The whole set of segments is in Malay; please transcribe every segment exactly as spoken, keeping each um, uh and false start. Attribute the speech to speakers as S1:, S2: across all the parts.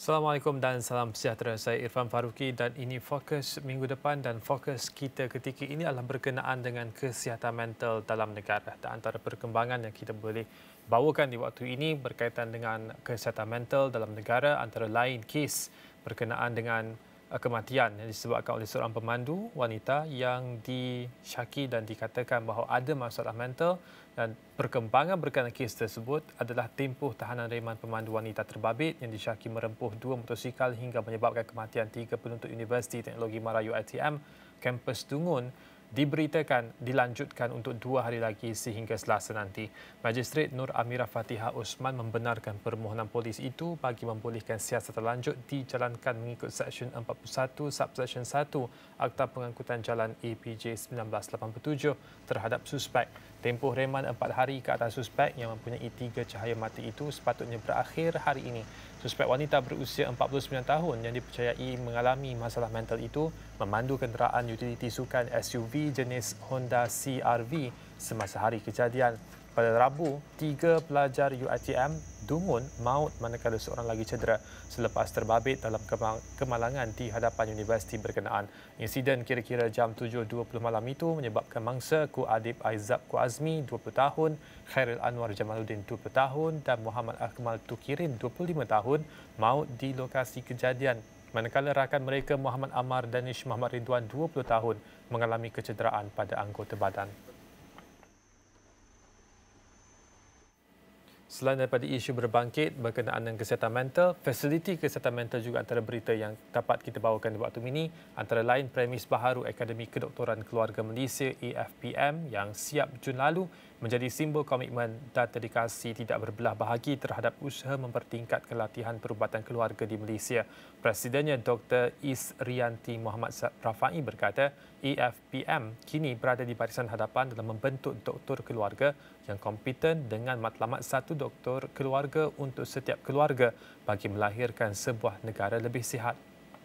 S1: Assalamualaikum dan salam sejahtera. Saya Irfan Faruqi dan ini fokus minggu depan, dan fokus kita ketika ini adalah berkenaan dengan kesihatan mental dalam negara. Dan antara perkembangan yang kita boleh bawakan di waktu ini berkaitan dengan kesihatan mental dalam negara antara lain kes berkenaan dengan kematian yang disebabkan oleh seorang pemandu wanita yang disyaki dan dikatakan bahawa ada masalah mental, dan perkembangan berkaitan kes tersebut adalah tempoh tahanan reman pemandu wanita terbabit yang disyaki merempuh dua motosikal hingga menyebabkan kematian tiga penuntut Universiti Teknologi Mara U I T M kampus Dungun diberitakan dilanjutkan untuk dua hari lagi sehingga Selasa nanti. Magistrate Nur Amirah Fatihah Osman membenarkan permohonan polis itu bagi membolehkan siasat terlanjut dijalankan mengikut Seksyen empat puluh satu Subseksyen satu Akta Pengangkutan Jalan A P J seribu sembilan ratus lapan puluh tujuh terhadap suspek. Tempoh reman empat hari ke atas suspek yang mempunyai tiga cahaya mata itu sepatutnya berakhir hari ini. Suspek wanita berusia empat puluh sembilan tahun yang dipercayai mengalami masalah mental itu memandu kenderaan utiliti sukan S U V jenis Honda C R V semasa hari kejadian. Pada Rabu, tiga pelajar U I T M Dungun maut manakala seorang lagi cedera selepas terbabit dalam kemalangan di hadapan universiti berkenaan. Insiden kira-kira jam tujuh dua puluh malam itu menyebabkan mangsa Ku Adib Aizab Ku Azmi dua puluh tahun, Khairil Anwar Jamaluddin dua puluh tahun dan Muhammad Akmal Tukirin dua puluh lima tahun maut di lokasi kejadian. Manakala rakan mereka Muhammad Amar Danish Muhammad Ridwan dua puluh tahun mengalami kecederaan pada anggota badan. Selain daripada isu berbangkit berkenaan dengan kesihatan mental, fasiliti kesihatan mental juga antara berita yang dapat kita bawakan di waktu ini. Antara lain premis baharu Akademi Kedoktoran Keluarga Malaysia A F P M yang siap Jun lalu menjadi simbol komitmen dan dedikasi tidak berbelah bahagi terhadap usaha mempertingkatkan latihan perubatan keluarga di Malaysia. Presidennya Doktor Isrianti Muhammad Rafai berkata, A F P M kini berada di barisan hadapan dalam membentuk doktor keluarga yang kompeten dengan matlamat satu doktor keluarga untuk setiap keluarga bagi melahirkan sebuah negara lebih sihat.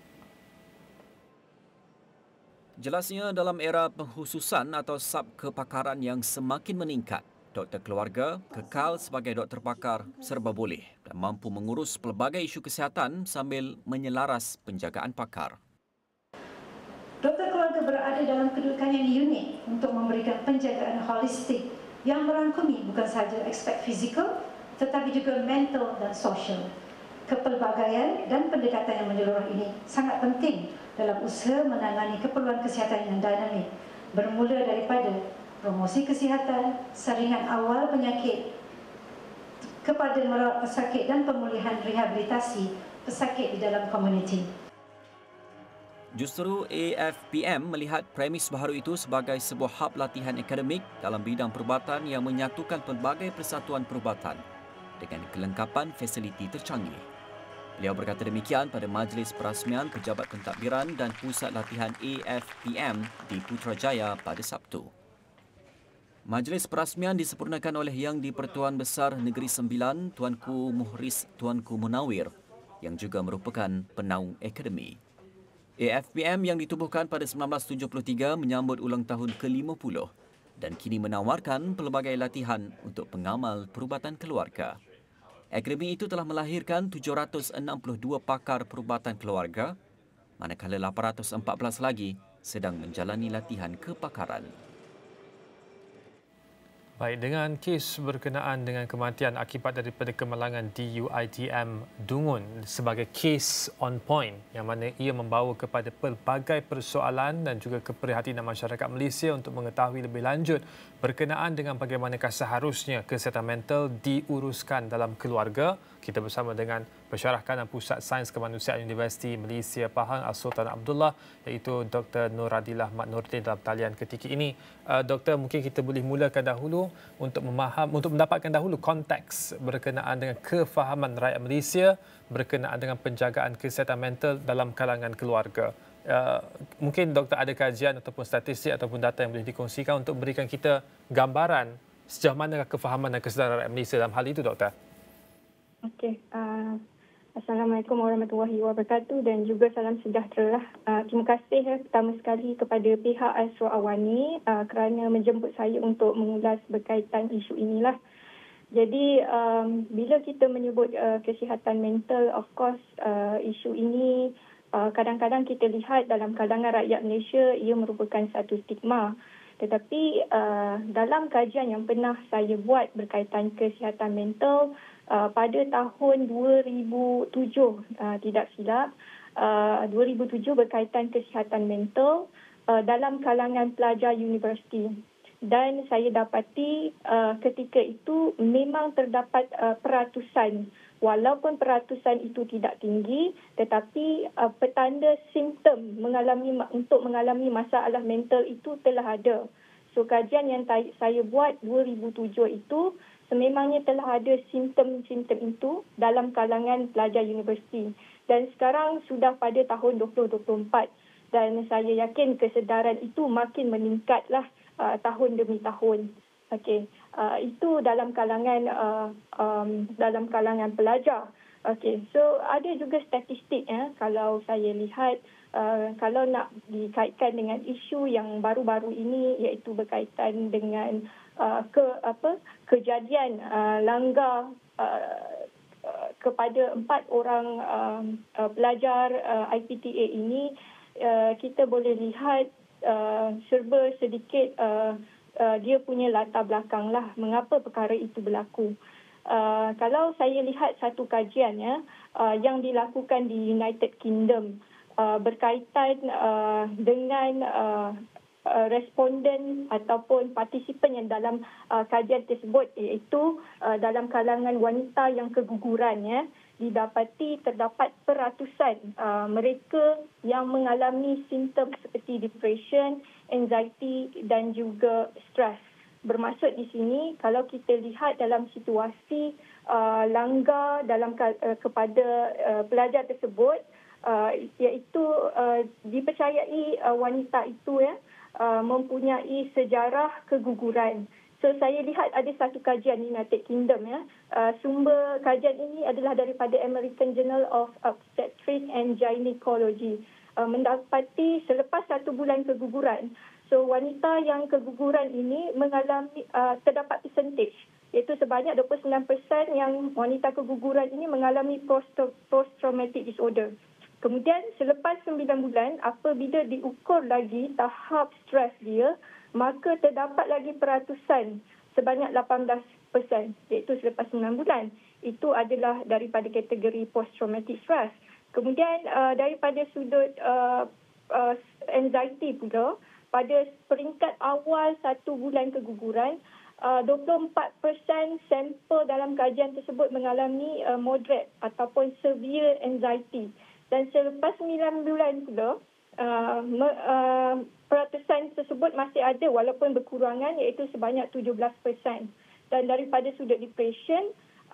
S2: Jelasnya dalam era pengkhususan atau sub-kepakaran yang semakin meningkat, doktor keluarga kekal sebagai doktor pakar serba boleh dan mampu mengurus pelbagai isu kesihatan sambil menyelaras penjagaan pakar.
S3: Doktor keluarga berada dalam kedudukan yang unik untuk memberikan penjagaan holistik yang merangkumi bukan sahaja aspek fizikal tetapi juga mental dan sosial. Kepelbagaian dan pendekatan yang menyeluruh ini sangat penting dalam usaha menangani keperluan kesihatan yang dinamik, bermula daripada promosi kesihatan, saringan awal penyakit kepada merawat pesakit dan pemulihan rehabilitasi pesakit di dalam komuniti.
S2: Justru A F P M melihat premis baharu itu sebagai sebuah hub latihan akademik dalam bidang perubatan yang menyatukan pelbagai persatuan perubatan dengan kelengkapan fasiliti tercanggih. Beliau berkata demikian pada Majlis Perasmian Pejabat Pentadbiran dan Pusat Latihan A F P M di Putrajaya pada Sabtu. Majlis Perasmian disempurnakan oleh Yang di-Pertuan Besar Negeri Sembilan Tuanku Muhriz Tuanku Munawir yang juga merupakan penaung akademi. A F P M yang ditubuhkan pada seribu sembilan ratus tujuh puluh tiga menyambut ulang tahun ke lima puluh dan kini menawarkan pelbagai latihan untuk pengamal perubatan keluarga. Akademi itu telah melahirkan tujuh ratus enam puluh dua pakar perubatan keluarga, manakala lapan ratus empat belas lagi sedang menjalani latihan kepakaran.
S1: Baik, dengan kes berkenaan dengan kematian akibat daripada kemalangan di U I T M Dungun sebagai kes on point yang mana ia membawa kepada pelbagai persoalan dan juga keprihatinan masyarakat Malaysia untuk mengetahui lebih lanjut berkenaan dengan bagaimanakah seharusnya kesihatan mental diuruskan dalam keluarga. Kita bersama dengan Pensyarah Kanan Pusat Sains Kemanusiaan Universiti Malaysia Pahang As-Sultan Abdullah iaitu Doktor Nur Adillah Mat Nordin dalam talian ketika ini. Uh, Doktor, mungkin kita boleh mulakan dahulu untuk memaham untuk mendapatkan dahulu konteks berkenaan dengan kefahaman rakyat Malaysia berkenaan dengan penjagaan kesihatan mental dalam kalangan keluarga. Uh, mungkin doktor ada kajian ataupun statistik ataupun data yang boleh dikongsikan untuk memberikan kita gambaran sejauh mana kefahaman dan kesedaran rakyat Malaysia dalam hal itu, doktor.
S4: Okey, uh, Assalamualaikum warahmatullahi wabarakatuh dan juga salam sejahtera. Uh, terima kasih ya, pertama sekali kepada pihak Astro Awani uh, kerana menjemput saya untuk mengulas berkaitan isu inilah. Jadi um, bila kita menyebut uh, kesihatan mental, of course uh, isu ini uh, kadang-kadang kita lihat dalam kalangan rakyat Malaysia ia merupakan satu stigma. Tetapi uh, dalam kajian yang pernah saya buat berkaitan kesihatan mental uh, pada tahun dua ribu tujuh, uh, tidak silap, uh, dua ribu tujuh berkaitan kesihatan mental uh, dalam kalangan pelajar universiti. Dan saya dapati uh, ketika itu memang terdapat uh, peratusan. Walaupun peratusan itu tidak tinggi, tetapi uh, petanda simptom mengalami untuk mengalami masalah mental itu telah ada. So kajian yang saya buat dua ribu tujuh itu sememangnya telah ada simptom-simptom itu dalam kalangan pelajar universiti. Dan sekarang sudah pada tahun dua ribu dua puluh empat dan saya yakin kesedaran itu makin meningkatlah Uh, tahun demi tahun. Okey, uh, itu dalam kalangan uh, um, dalam kalangan pelajar. Okey, so ada juga statistik ya. Kalau saya lihat, uh, kalau nak dikaitkan dengan isu yang baru-baru ini, iaitu berkaitan dengan uh, ke apa kejadian uh, langgar uh, uh, kepada empat orang uh, uh, pelajar uh, I P T A ini, uh, kita boleh lihat Uh, serba sedikit uh, uh, dia punya latar belakang lah mengapa perkara itu berlaku. Uh, kalau saya lihat satu kajian ya, uh, yang dilakukan di United Kingdom uh, berkaitan uh, dengan uh, uh, responden ataupun partisipan yang dalam uh, kajian tersebut, iaitu uh, dalam kalangan wanita yang keguguran ya, didapati terdapat peratusan uh, mereka yang mengalami simptom seperti depression, anxiety dan juga stres. Bermaksud di sini kalau kita lihat dalam situasi uh, langgar dalam uh, kepada uh, pelajar tersebut, uh, iaitu uh, dipercayai uh, wanita itu ya uh, mempunyai sejarah keguguran. So saya lihat ada satu kajian di United Kingdom ya. Uh, sumber kajian ini adalah daripada American Journal of Obstetrics and Gynecology. Uh, mendapati selepas satu bulan keguguran, so wanita yang keguguran ini mengalami uh, terdapat percentage, iaitu sebanyak dua puluh sembilan peratus yang wanita keguguran ini mengalami post-traumatic disorder. Kemudian selepas sembilan bulan, apabila diukur lagi tahap stres dia, maka terdapat lagi peratusan sebanyak lapan belas peratus, iaitu selepas sembilan bulan. Itu adalah daripada kategori post-traumatic stress. Kemudian uh, daripada sudut uh, uh, anxiety pula, pada peringkat awal satu bulan keguguran, uh, dua puluh empat peratus sampel dalam kajian tersebut mengalami uh, moderate ataupun severe anxiety. Dan selepas sembilan bulan pula, uh, me, uh, peratusan tersebut masih ada walaupun berkurangan, iaitu sebanyak tujuh belas peratus. Dan daripada sudut depression,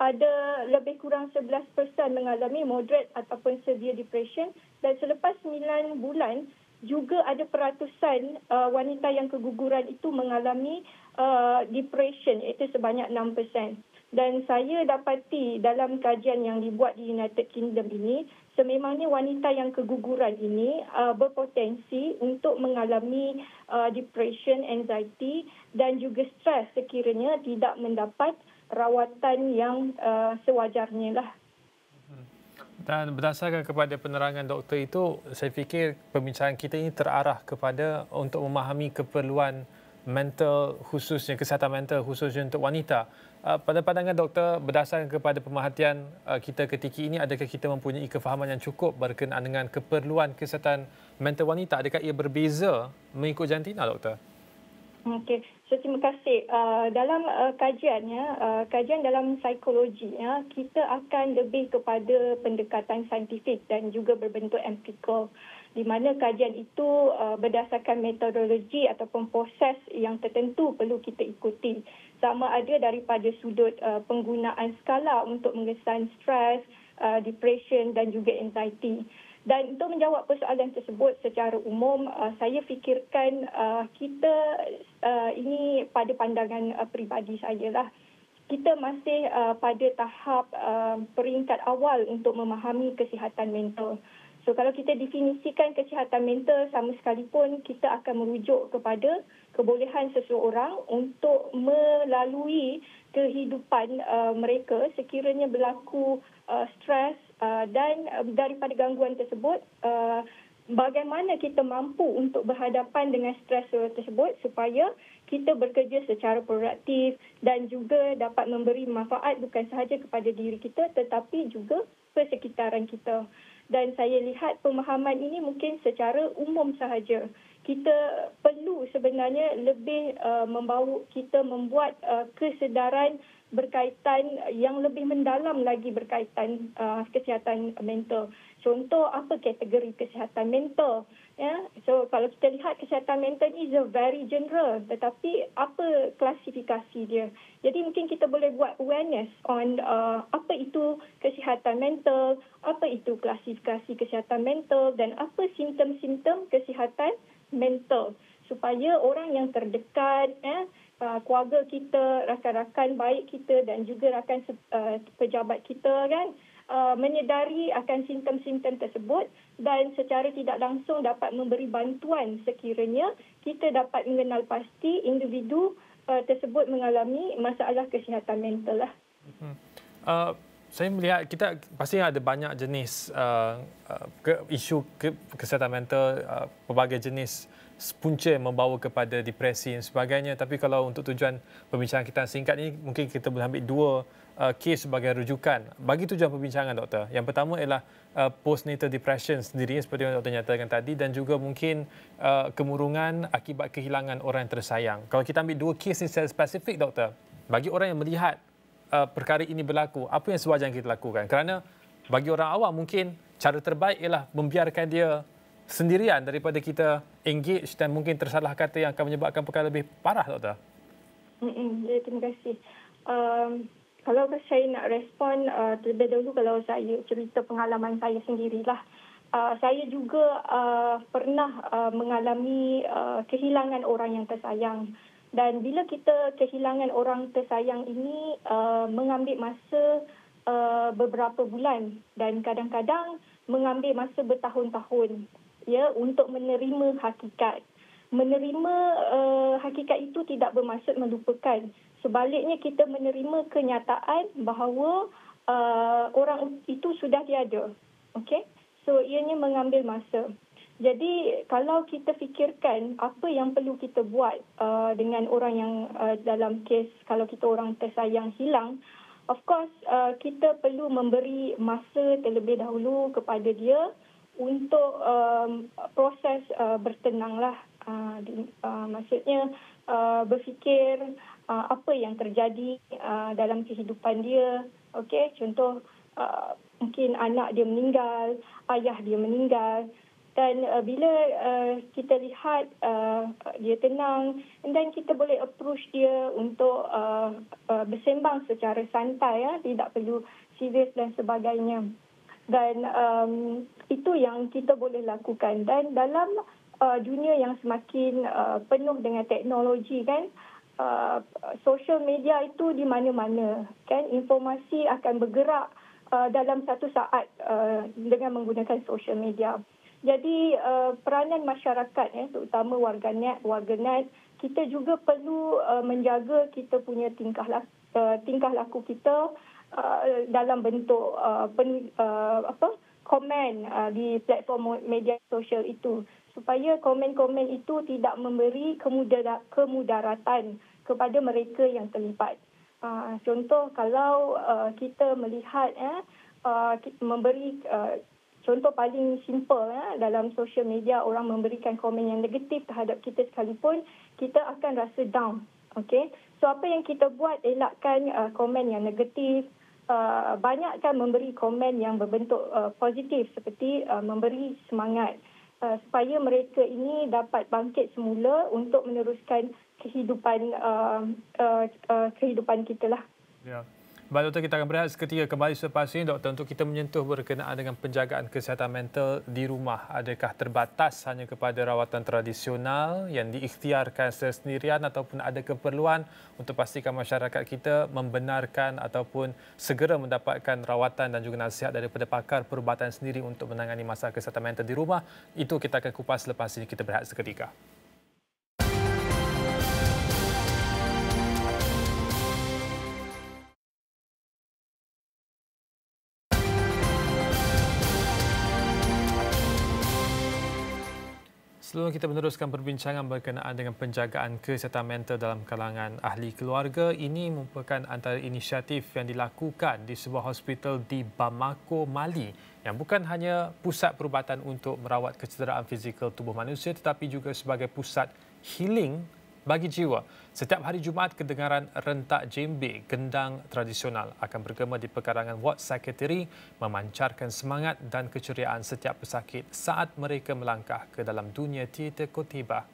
S4: ada lebih kurang sebelas peratus mengalami moderate ataupun severe depression. Dan selepas sembilan bulan, juga ada peratusan uh, wanita yang keguguran itu mengalami uh, depression, iaitu sebanyak enam peratus. Dan saya dapati dalam kajian yang dibuat di United Kingdom ini, sememangnya wanita yang keguguran ini uh, berpotensi untuk mengalami uh, depression, anxiety dan juga stres sekiranya tidak mendapat rawatan yang uh, sewajarnya lah.
S1: Dan berdasarkan kepada penerangan doktor itu, saya fikir perbincangan kita ini terarah kepada untuk memahami keperluan mental khususnya, kesihatan mental khususnya untuk wanita. Uh, pada pandangan doktor, berdasarkan kepada pemerhatian uh, kita ketika ini, adakah kita mempunyai kefahaman yang cukup berkenaan dengan keperluan kesihatan mental wanita? Adakah ia berbeza mengikut jantina, doktor?
S4: Okey, so terima kasih. Uh, dalam uh, kajiannya, uh, kajian dalam psikologi, ya, kita akan lebih kepada pendekatan saintifik dan juga berbentuk empirical, di mana kajian itu uh, berdasarkan metodologi ataupun proses yang tertentu perlu kita ikuti. Sama ada daripada sudut uh, penggunaan skala untuk mengesan stres, uh, depression dan juga anxiety. Dan untuk menjawab persoalan tersebut secara umum, uh, saya fikirkan uh, kita uh, ini pada pandangan uh, peribadi saya lah, kita masih uh, pada tahap uh, peringkat awal untuk memahami kesihatan mental. So kalau kita definisikan kesihatan mental sama sekalipun, kita akan merujuk kepada kebolehan seseorang untuk melalui kehidupan uh, mereka sekiranya berlaku uh, stres uh, dan uh, daripada gangguan tersebut, uh, bagaimana kita mampu untuk berhadapan dengan stres tersebut supaya kita bekerja secara produktif dan juga dapat memberi manfaat bukan sahaja kepada diri kita tetapi juga persekitaran kita. Dan saya lihat pemahaman ini mungkin secara umum sahaja. Kita perlu sebenarnya lebih uh, membawa kita membuat uh, kesedaran berkaitan yang lebih mendalam lagi berkaitan uh, kesihatan mental. Contoh, apa kategori kesihatan mental? Ya, so kalau kita lihat kesihatan mental ni is a very general, tetapi apa klasifikasi dia? Jadi mungkin kita boleh buat awareness on uh, apa itu kesihatan mental, apa itu klasifikasi kesihatan mental dan apa simptom-simptom kesihatan mental supaya orang yang terdekat, eh, uh, keluarga kita, rakan-rakan baik kita dan juga rakan uh, pejabat kita kan, Uh, menyedari akan simptom-simptom tersebut dan secara tidak langsung dapat memberi bantuan sekiranya kita dapat mengenal pasti individu uh, tersebut mengalami masalah kesihatan mental lah.
S1: Hmm. Uh, saya melihat kita pasti ada banyak jenis uh, uh, ke, isu ke, kesihatan mental, uh, pelbagai jenis punca yang membawa kepada depresi dan sebagainya. Tapi kalau untuk tujuan perbincangan kita singkat ini, mungkin kita boleh ambil dua Uh, kes sebagai rujukan bagi tujuan perbincangan, doktor. Yang pertama ialah uh, postnatal depression sendiri seperti yang doktor nyatakan tadi dan juga mungkin uh, kemurungan akibat kehilangan orang yang tersayang. Kalau kita ambil dua kes ini secara spesifik, doktor, bagi orang yang melihat uh, perkara ini berlaku, apa yang sewajarnya kita lakukan? Kerana bagi orang awam mungkin cara terbaik ialah membiarkan dia sendirian daripada kita engage dan mungkin tersalah kata yang akan menyebabkan perkara lebih parah, doktor.
S4: Mm-mm, ya, terima kasih. Um... Kalau saya nak respon, uh, terlebih dahulu kalau saya cerita pengalaman saya sendirilah. Uh, saya juga uh, pernah uh, mengalami uh, kehilangan orang yang tersayang. Dan bila kita kehilangan orang tersayang ini uh, mengambil masa uh, beberapa bulan dan kadang-kadang mengambil masa bertahun-tahun ya untuk menerima hakikat. Menerima uh, hakikat itu tidak bermaksud melupakan. Sebaliknya kita menerima kenyataan bahawa uh, orang itu sudah tiada. Okay? So ianya mengambil masa. Jadi kalau kita fikirkan apa yang perlu kita buat uh, dengan orang yang uh, dalam kes kalau kita orang tersayang hilang, of course uh, kita perlu memberi masa terlebih dahulu kepada dia untuk um, proses uh, bertenanglah. Uh, di, uh, maksudnya uh, berfikir uh, apa yang terjadi uh, dalam kehidupan dia. Okey, contoh uh, mungkin anak dia meninggal, ayah dia meninggal dan uh, bila uh, kita lihat uh, dia tenang dan kita boleh approach dia untuk uh, uh, bersembang secara santai ya, tidak perlu serius dan sebagainya. Dan um, itu yang kita boleh lakukan dan dalam Uh, dunia yang semakin uh, penuh dengan teknologi kan, uh, social media itu di mana-mana kan, informasi akan bergerak uh, dalam satu saat uh, dengan menggunakan social media. Jadi uh, peranan masyarakat ya, terutama warganet, warganet kita juga perlu uh, menjaga kita punya tingkah laku, uh, tingkah laku kita uh, dalam bentuk uh, pen, uh, apa komen uh, di platform media sosial itu, supaya komen-komen itu tidak memberi kemudaratan kepada mereka yang terlibat. Uh, contoh kalau uh, kita melihat eh, uh, memberi uh, contoh paling simple eh, dalam social media, orang memberikan komen yang negatif terhadap kita sekalipun, kita akan rasa down. Okay? So apa yang kita buat, elakkan uh, komen yang negatif. Uh, banyakkan memberi komen yang berbentuk uh, positif seperti uh, memberi semangat uh, supaya mereka ini dapat bangkit semula untuk meneruskan kehidupan uh, uh, uh, kehidupan kita lah.
S1: Ya. Baik, Doktor, kita akan berehat seketika kembali selepas ini, Doktor, untuk kita menyentuh berkenaan dengan penjagaan kesihatan mental di rumah. Adakah terbatas hanya kepada rawatan tradisional yang diikhtiarkan sendirian ataupun ada keperluan untuk pastikan masyarakat kita membenarkan ataupun segera mendapatkan rawatan dan juga nasihat daripada pakar perubatan sendiri untuk menangani masalah kesihatan mental di rumah? Itu kita akan kupas selepas ini. Kita berehat seketika. Sebelum kita meneruskan perbincangan berkenaan dengan penjagaan kesihatan mental dalam kalangan ahli keluarga, ini merupakan antara inisiatif yang dilakukan di sebuah hospital di Bamako, Mali, yang bukan hanya pusat perubatan untuk merawat kecederaan fizikal tubuh manusia tetapi juga sebagai pusat healing bagi jiwa. Setiap hari Jumaat, kedengaran rentak djembe gendang tradisional akan bergema di pekarangan ward sekretari, memancarkan semangat dan keceriaan setiap pesakit saat mereka melangkah ke dalam dunia teater Kotibah.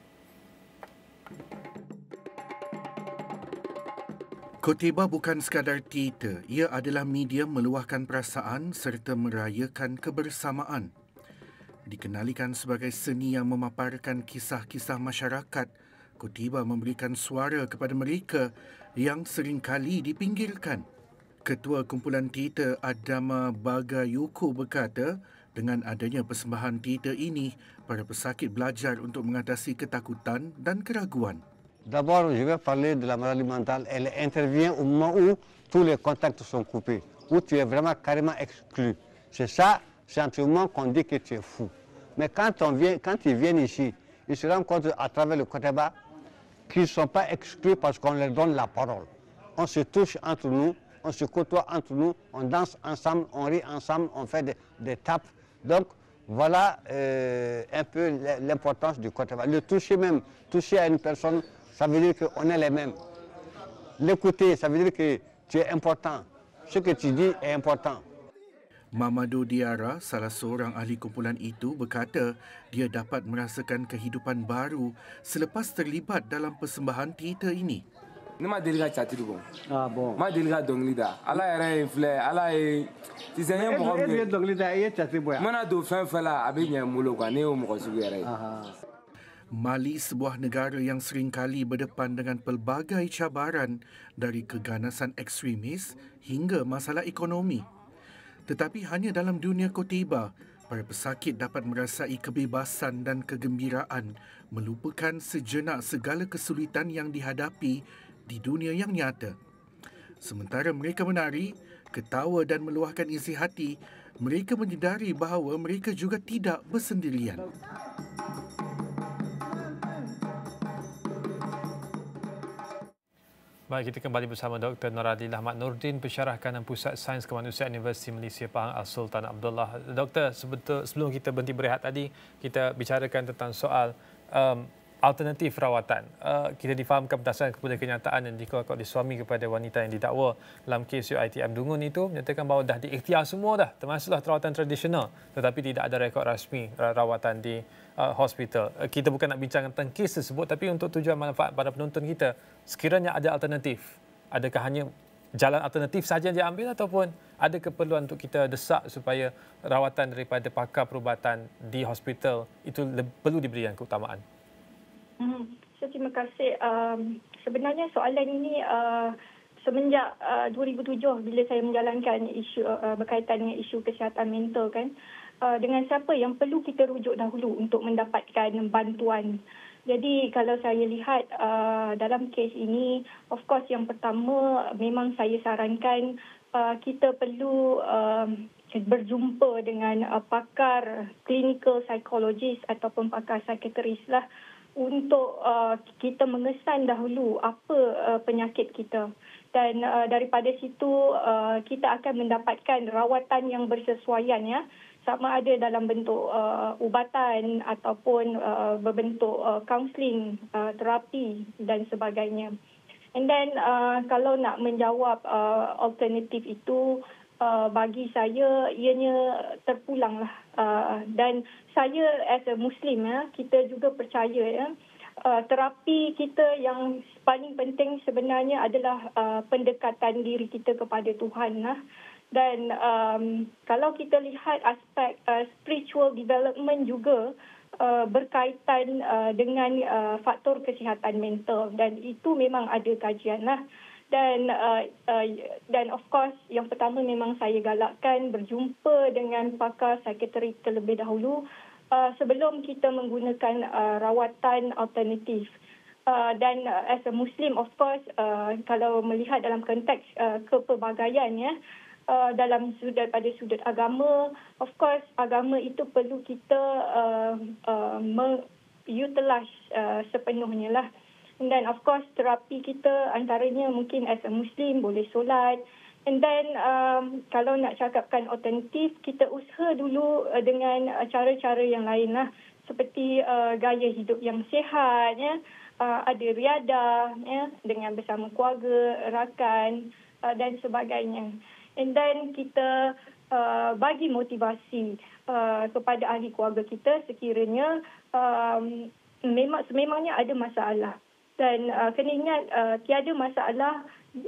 S5: Kotibah bukan sekadar teater, ia adalah medium meluahkan perasaan serta merayakan kebersamaan. Dikenalikan sebagai seni yang memaparkan kisah-kisah masyarakat, Kotibah memberikan suara kepada mereka yang seringkali dipinggirkan. Ketua Kumpulan Teater Adama Bagayoko berkata, dengan adanya persembahan teater ini, para pesakit belajar untuk mengatasi ketakutan dan keraguan.
S6: D'abord, je vais parler de la maladie mentale. Elle intervient au moment où tous les contacts sont coupés, où tu es vraiment carrément exclu. C'est ça, c'est un moment qu'on dit que tu es fou. Mais quand, on vient, quand ils viennent ici, ils se rendent compte à travers le Kotibah qu'ils ne sont pas exclus parce qu'on leur donne la parole. On se touche entre nous, on se côtoie entre nous, on danse ensemble, on rit ensemble, on fait des, des tapes. Donc, voilà euh, un peu l'importance du Kotibah. Le toucher même, toucher à une personne, ça veut dire qu'on est les mêmes. L'écouter, ça veut dire que tu es important. Ce que tu dis est important.
S5: Mamadou Diara, salah seorang ahli kumpulan itu, berkata dia dapat merasakan kehidupan baru selepas terlibat dalam persembahan teater ini.
S7: Ne ma deli ka cati bon.
S6: Ah bon.
S7: Ma deli ka dɔnkili da. Ala yɛrɛ ye filɛ, ala ye sisan ye mɔgɔ min ye.
S6: E ye dɔnkili da, e ye cati bɔ yan.
S7: Mana don fɛn fɛn la, a bɛ ɲɛ n bolo quoi. Ne y'o mɔgɔ sugu yɛrɛ ye.
S5: Mali, sebuah negara yang seringkali berdepan dengan pelbagai cabaran dari keganasan ekstremis hingga masalah ekonomi. Tetapi hanya dalam dunia Kotibah, para pesakit dapat merasai kebebasan dan kegembiraan, melupakan sejenak segala kesulitan yang dihadapi di dunia yang nyata. Sementara mereka menari, ketawa dan meluahkan isi hati, mereka menyedari bahawa mereka juga tidak bersendirian.
S1: Baik, kita kembali bersama Doktor Noradil Ahmad Nordin, pensyarah kanan Pusat Sains Kemanusiaan Universiti Malaysia Pahang Al-Sultan Abdullah. Doktor, sebelum kita berhenti berehat tadi, kita bicarakan tentang soal um, alternatif rawatan. Uh, kita difahamkan berdasarkan kepada kenyataan yang dikeluarkan oleh suami kepada wanita yang didakwa dalam kes U I T M Dungun itu, menyatakan bahawa dah diikhtiar semua dah, termasuklah rawatan tradisional, tetapi tidak ada rekod rasmi rawatan di uh, hospital. Uh, kita bukan nak bincang tentang kes tersebut, tapi untuk tujuan manfaat pada penonton kita, sekiranya ada alternatif, adakah hanya jalan alternatif saja yang diambil ataupun ada keperluan untuk kita desak supaya rawatan daripada pakar perubatan di hospital itu perlu diberikan keutamaan?
S4: Hmm, so, terima kasih. Um, sebenarnya soalan ini uh, semenjak uh, dua ribu tujuh bila saya menjalankan isu uh, berkaitan dengan isu kesihatan mental kan, uh, dengan siapa yang perlu kita rujuk dahulu untuk mendapatkan bantuan. Jadi kalau saya lihat uh, dalam kes ini, of course yang pertama memang saya sarankan uh, kita perlu uh, berjumpa dengan uh, pakar clinical psychologist ataupun pakar psikiatris lah, untuk uh, kita mengesan dahulu apa uh, penyakit kita, dan uh, daripada situ uh, kita akan mendapatkan rawatan yang bersesuaian, ya, sama ada dalam bentuk uh, ubatan ataupun uh, berbentuk uh, counselling, uh, terapi dan sebagainya. And then uh, kalau nak menjawab uh, alternatif itu, Uh, bagi saya ianya terpulanglah, uh, dan saya as a Muslim, ya, kita juga percaya, ya, uh, terapi kita yang paling penting sebenarnya adalah uh, pendekatan diri kita kepada Tuhan lah. Dan um, kalau kita lihat aspek uh, spiritual development juga uh, berkaitan uh, dengan uh, faktor kesihatan mental, dan itu memang ada kajian lah. Dan uh, uh, dan of course yang pertama memang saya galakkan berjumpa dengan pakar psikiatri terlebih dahulu uh, sebelum kita menggunakan uh, rawatan alternatif. Uh, dan uh, as a Muslim, of course, uh, kalau melihat dalam konteks uh, kepelbagaian ya, uh, dalam sudut pada sudut agama, of course agama itu perlu kita uh, uh, utilize uh, sepenuhnya lah. Dan of course terapi kita antaranya mungkin as a Muslim boleh solat. And then um, kalau nak cakapkan alternatif, kita usaha dulu uh, dengan uh, cara-cara yang lain lah. Seperti uh, gaya hidup yang sihat, ya. uh, ada riadah ya, dengan bersama keluarga, rakan uh, dan sebagainya. And then kita uh, bagi motivasi uh, kepada ahli keluarga kita sekiranya um, memang sememangnya ada masalah. Dan uh, kena ingat uh, tiada masalah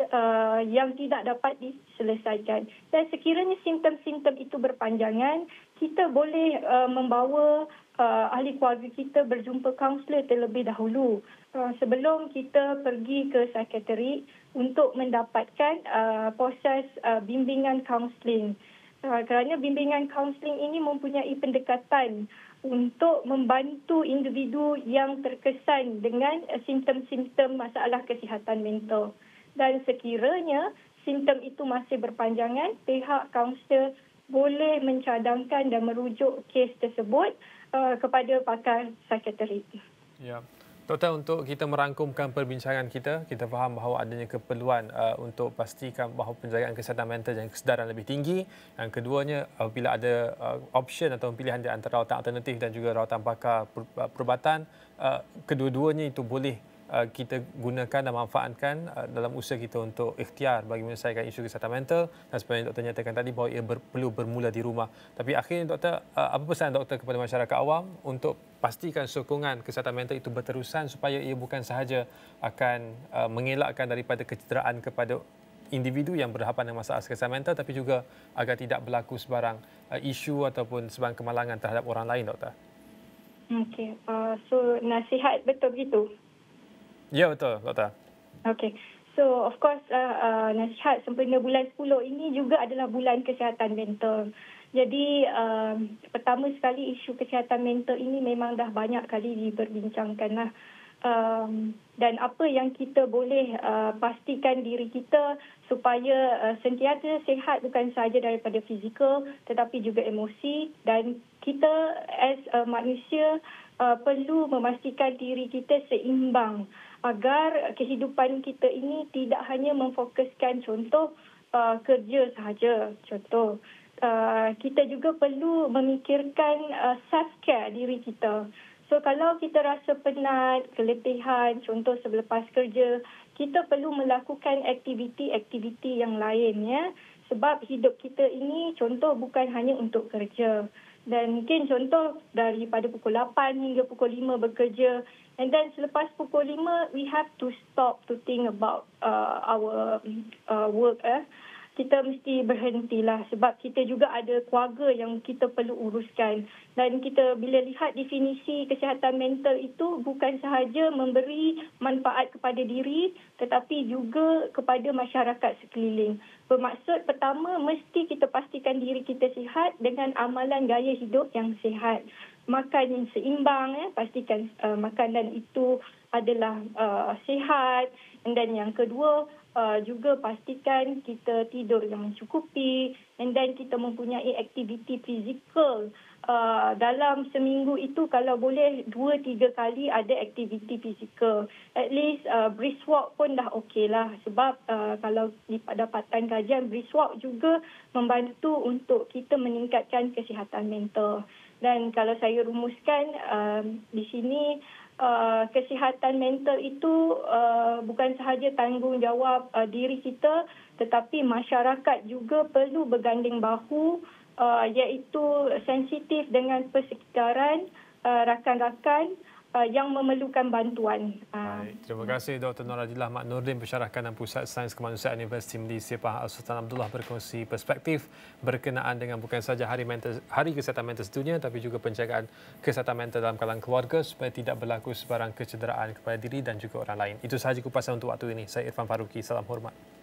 S4: uh, yang tidak dapat diselesaikan. Dan sekiranya simptom-simptom itu berpanjangan, kita boleh uh, membawa uh, ahli keluarga kita berjumpa kaunselor terlebih dahulu uh, sebelum kita pergi ke psikiatri untuk mendapatkan uh, proses uh, bimbingan kaunseling. Uh, kerana bimbingan kaunseling ini mempunyai pendekatan untuk membantu individu yang terkesan dengan uh, simptom-simptom masalah kesihatan mental. Dan sekiranya simptom itu masih berpanjangan, pihak kaunselor boleh mencadangkan dan merujuk kes tersebut uh, kepada pakar psikiatri.
S1: Ya. Doktor, untuk kita merangkumkan perbincangan kita, kita faham bahawa adanya keperluan uh, untuk pastikan bahawa penjagaan kesihatan mental dan kesedaran lebih tinggi. Yang keduanya, apabila ada uh, option atau pilihan di antara rawatan alternatif dan juga rawatan pakar perubatan, uh, kedua-duanya itu boleh uh, kita gunakan dan manfaatkan uh, dalam usaha kita untuk ikhtiar bagi menyelesaikan isu kesihatan mental. Dan sebenarnya doktor nyatakan tadi bahawa ia ber, perlu bermula di rumah. Tapi akhirnya doktor, uh, apa pesan doktor kepada masyarakat awam untuk pastikan sokongan kesihatan mental itu berterusan supaya ia bukan sahaja akan uh, mengelakkan daripada kecederaan kepada individu yang berhadapan dengan masalah kesihatan mental, tapi juga agar tidak berlaku sebarang uh, isu ataupun sebarang kemalangan terhadap orang lain, doktor.
S4: Okey, uh, so nasihat betul begitu?
S1: Ya, betul, doktor.
S4: Okey. So, of course, uh, uh, nasihat sempena bulan sepuluh ini juga adalah bulan kesihatan mental. Jadi, uh, pertama sekali isu kesihatan mental ini memang dah banyak kali diperbincangkan lah. Um, dan apa yang kita boleh uh, pastikan diri kita supaya uh, sentiasa sihat bukan sahaja daripada fizikal tetapi juga emosi, dan kita as a manusia uh, perlu memastikan diri kita seimbang agar kehidupan kita ini tidak hanya memfokuskan contoh uh, kerja sahaja. Contoh, Uh, kita juga perlu memikirkan uh, self-care diri kita. So, kalau kita rasa penat, keletihan, contoh selepas kerja, kita perlu melakukan aktiviti-aktiviti yang lain, ya. Sebab hidup kita ini, contoh, bukan hanya untuk kerja. Dan mungkin contoh daripada pukul lapan hingga pukul lima bekerja. And then selepas pukul lima, we have to stop to think about uh, our uh, work, eh. Kita mesti berhentilah sebab kita juga ada keluarga yang kita perlu uruskan. Dan kita bila lihat definisi kesihatan mental itu bukan sahaja memberi manfaat kepada diri tetapi juga kepada masyarakat sekeliling. Bermaksud pertama, mesti kita pastikan diri kita sihat dengan amalan gaya hidup yang sihat. Makan yang seimbang, eh. pastikan uh, makanan itu adalah uh, sihat. Dan yang kedua, uh, juga pastikan kita tidur yang mencukupi. And then kita mempunyai aktiviti fizikal. Uh, dalam seminggu itu kalau boleh dua tiga kali ada aktiviti fizikal. At least uh, brisk walk pun dah okey lah. Sebab uh, kalau di dapatan kajian, brisk walk juga membantu untuk kita meningkatkan kesihatan mental. Dan kalau saya rumuskan uh, di sini, uh, kesihatan mental itu uh, bukan sahaja tanggungjawab uh, diri kita, tetapi masyarakat juga perlu berganding bahu, uh, iaitu sensitif dengan persekitaran, uh, rakan-rakan, uh, yang memerlukan bantuan. Uh,
S1: Baik. Terima kasih Doktor Noradilah Mak Nordin, Pensyarah Kanan Pusat Sains Kemanusiaan Universiti Malaysia Pahang Al-Sultan Abdullah berkongsi perspektif berkenaan dengan bukan sahaja Hari, mental, Hari Kesihatan Mental Sedunia tapi juga penjagaan kesihatan mental dalam kalangan keluarga supaya tidak berlaku sebarang kecederaan kepada diri dan juga orang lain. Itu sahaja kupasan untuk waktu ini. Saya Irfan Faruqi. Salam hormat.